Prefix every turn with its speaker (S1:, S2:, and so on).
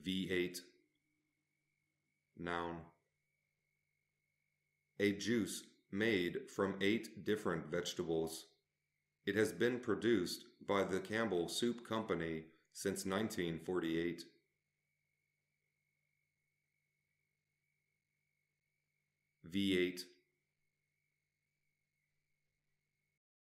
S1: V8. Noun. A juice made from 8 different vegetables. It has been produced by the Campbell Soup Company since 1948. V8.